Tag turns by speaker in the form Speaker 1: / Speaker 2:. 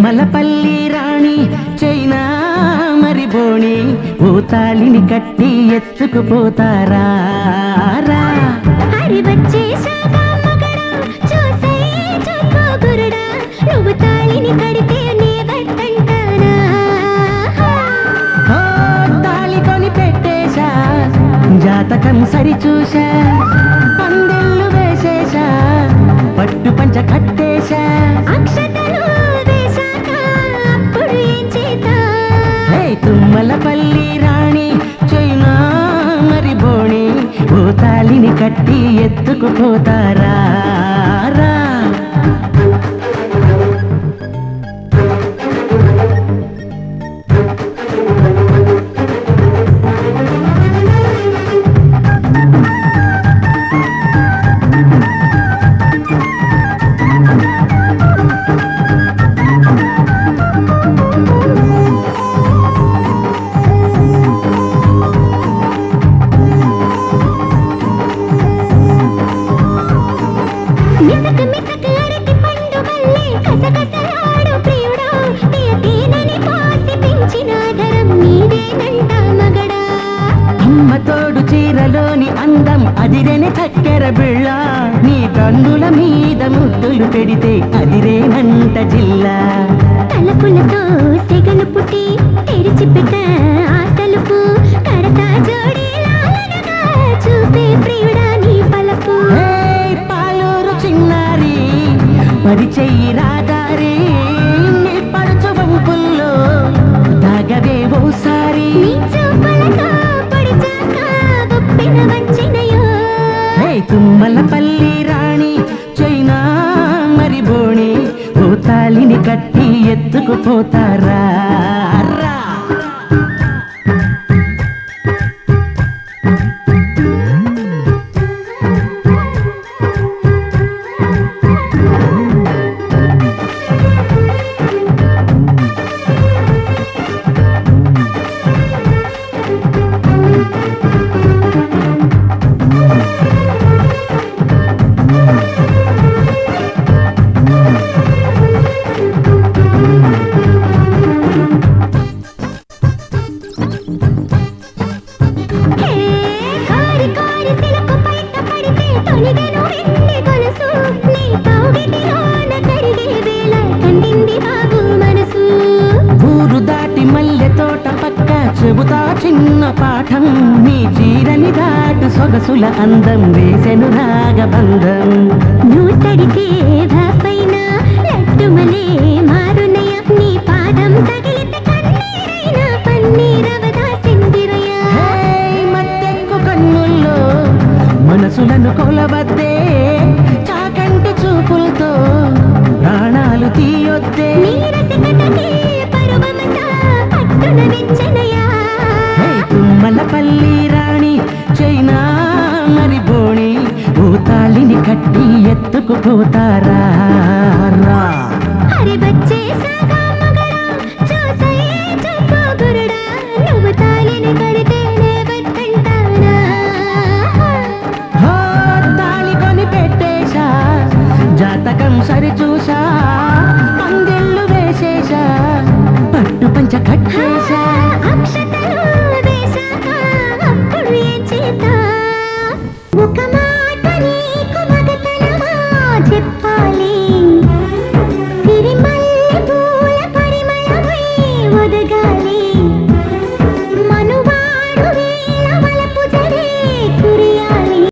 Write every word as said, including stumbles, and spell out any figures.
Speaker 1: తుమ్మలపల్లి రాణి China మరి బోణి ఓ తాళిని కట్టి ఎత్తుకుపోతారా రా.
Speaker 2: హరి వచ్చేశాక మగడా చూసే చూపు గురుడా నువ్వు తాళిని కడితే నీ బట్టంటానా.
Speaker 1: ఓ తాళి కొని పెట్టేశా జాతకం సరి చూశా పందెళ్ళు వేసేశా పట్టు పంచ కట్టేశా
Speaker 2: అక్షతలు వేశాక అప్పుడు ఏం చేద్దాం.
Speaker 1: హే తుమ్మలపల్లి రాణి చైనా మరి బోణి ఓ తాళిని కట్టి ఎత్తుకుపోతారా రా.
Speaker 2: మిసక మిసక అరటి పండు వల్లే కసకసలాడు ప్రియుడా తీయ తీనని పోసి పెంచిన ధరం నీదేనంట మగడా.
Speaker 1: అమ్మ తోడు చీరలోని అందం అదిరేని చక్కెర బిళ్ళ నీ కన్నుల మీద ముద్దులు పెడితే అదిరేనంట జిల్లా.
Speaker 2: తలుపులతో సెగలు పుట్టి తెరిచిపెట్ట ఆ తలుపు కడతా జోడి లాలనగా చూపే ప్రియుడా నీ పలపు.
Speaker 1: హే పాలూరు చిన్నారి పరిచెయ్యి రాదారి నీ పడుచు వంపుల్లో తాగవే ఓసారి.
Speaker 2: నీ చూపులతో పొడిచాక ఉప్పెన వచ్చినయో.
Speaker 1: హే తుమ్మలపల్లి రాణి చైనా మరి బోణి ఓ తాళిని కట్టి ఎత్తుకుపోతారా రా.
Speaker 2: హే కారి కారి సిలకు పైట పడితే తొలిగెను వెండి గొలుసు నీ కౌగిటిలోన కరిగే వేళ కందింది బాబు మనసు.
Speaker 1: ఊరు దాటి మల్లె తోట పక్క చెబుతా చిన్న పాఠం నీ చీరని దాటు సొగసుల అందం వేసెను రాగబంధం.
Speaker 2: నువ్వు తడితే పైన లట్టుమలే మారునయ నీ పాదం తగిలితే కన్నీరైన పన్నీరవదా సిందిరయ.
Speaker 1: హే మత్తెక్కు కన్నుల్లో మనసులను కొలవద్దే చాకంటి చూపులతో ప్రాణాలు తీయొద్దే.
Speaker 2: నీ రసికతకి పరువమంతా పట్టున వెచ్చనయ.
Speaker 1: హే తుమ్మలపల్లి రాణి చైనా మరి బోణి ఓ తాళిని కట్టి ఎత్తుకుపోతారా రా.